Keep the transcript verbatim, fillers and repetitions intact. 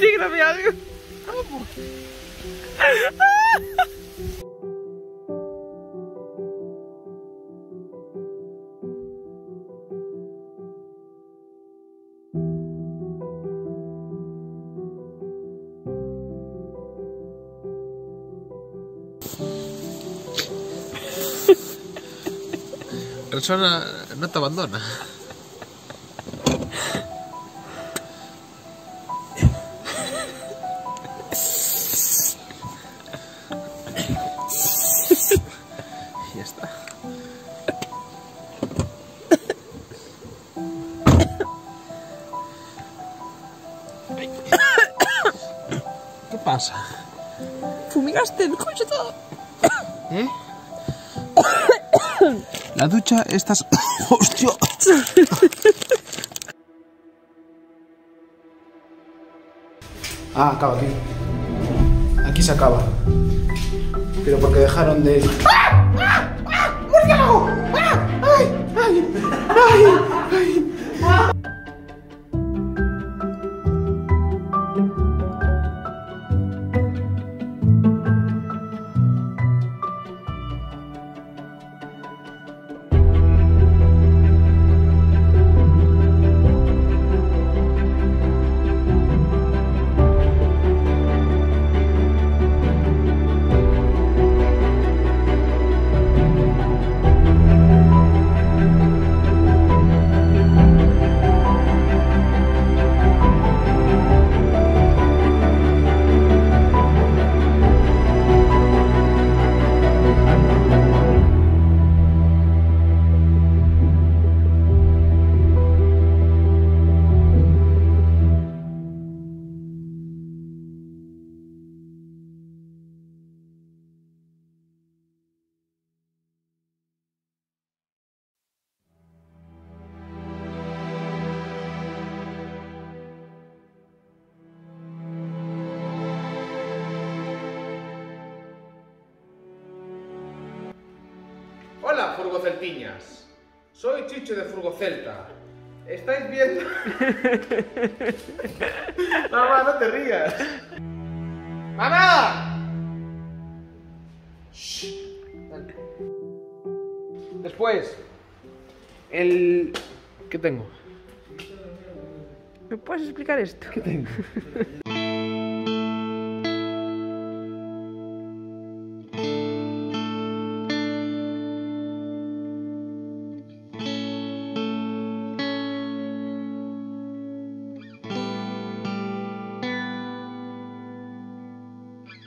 Dígame algo. ¿Cómo? Persona no te abandona. Ya está. ¿Qué pasa? Fumigaste el coche todo. ¿Eh? La ducha estás... ¡Hostia! Ah, acaba aquí. Aquí se acaba. Pero porque dejaron de... ¡Ah! ¡Ah! ¡Ah! ¡Murciélago! ¡Ah! ¡Ay! ¡Ay! ¡Ay! ¡Ay! Hola, Furgoceltiñas. Soy Chicho de Furgocelta. ¿Estáis viendo? Mamá, no te rías. ¡Mamá! Shh. Dale. Después, el... ¿Qué tengo? ¿Me puedes explicar esto? ¿Qué tengo?